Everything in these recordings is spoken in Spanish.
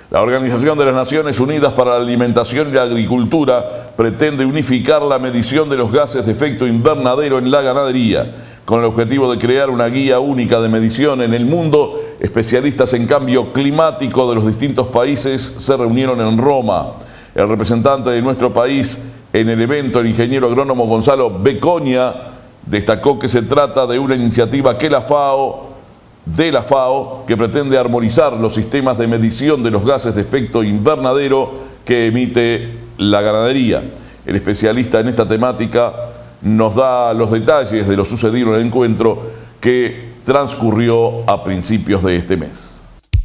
La Organización de las Naciones Unidas para la Alimentación y la Agricultura pretende unificar la medición de los gases de efecto invernadero en la ganadería. Con el objetivo de crear una guía única de medición en el mundo, especialistas en cambio climático de los distintos países se reunieron en Roma. El representante de nuestro país en el evento, el ingeniero agrónomo Gonzalo Beconia, destacó que se trata de una iniciativa de la FAO, que pretende armonizar los sistemas de medición de los gases de efecto invernadero que emite la ganadería. El especialista en esta temática nos da los detalles de lo sucedido en el encuentro que transcurrió a principios de este mes.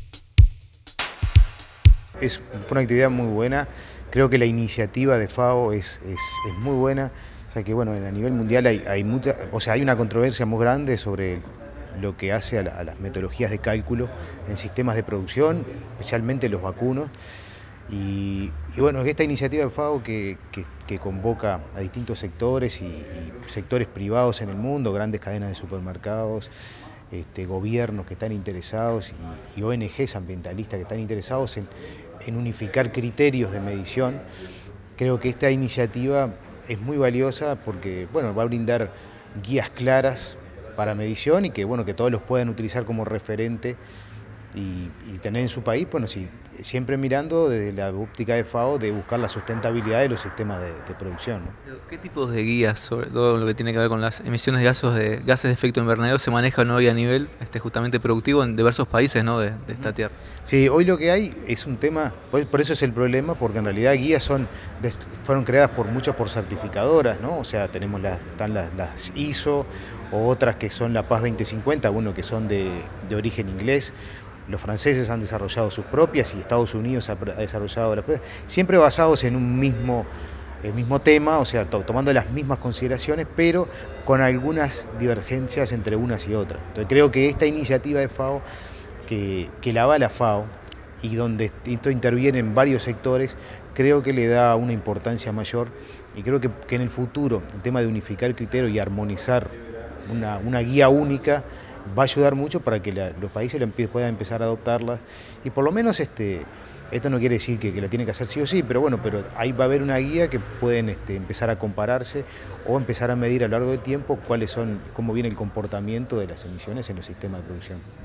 Fue una actividad muy buena. Creo que la iniciativa de FAO es muy buena. O sea que bueno, a nivel mundial hay una controversia muy grande sobre lo que hace a las metodologías de cálculo en sistemas de producción, especialmente los vacunos. Y bueno, esta iniciativa de FAO que convoca a distintos sectores y sectores privados en el mundo, grandes cadenas de supermercados, gobiernos que están interesados y ONGs ambientalistas que están interesados en unificar criterios de medición. Creo que esta iniciativa es muy valiosa porque bueno, va a brindar guías claras para medición y que, bueno, que todos los puedan utilizar como referente y tener en su país, bueno, sí, siempre mirando desde la óptica de FAO de buscar la sustentabilidad de los sistemas de producción, ¿no? ¿Qué tipos de guías, sobre todo lo que tiene que ver con las emisiones de gases de efecto invernadero, se manejan hoy a nivel justamente productivo en diversos países, ¿no? de esta tierra? Sí, hoy lo que hay es un tema, por eso es el problema, porque en realidad guías fueron creadas por certificadoras, ¿no? O sea, están las ISO o otras que son la PAS 2050, bueno, que son de origen inglés. Los franceses han desarrollado sus propias y Estados Unidos ha desarrollado las propias, siempre basados en el mismo tema, o sea, tomando las mismas consideraciones, pero con algunas divergencias entre unas y otras. Entonces creo que esta iniciativa de FAO, que la avala FAO, y donde esto interviene en varios sectores, creo que le da una importancia mayor y creo que en el futuro el tema de unificar criterios y armonizar una guía única va a ayudar mucho para que los países puedan empezar a adoptarla y por lo menos esto no quiere decir que la tienen que hacer sí o sí, pero bueno, pero ahí va a haber una guía que pueden empezar a compararse o empezar a medir a lo largo del tiempo cómo viene el comportamiento de las emisiones en los sistemas de producción.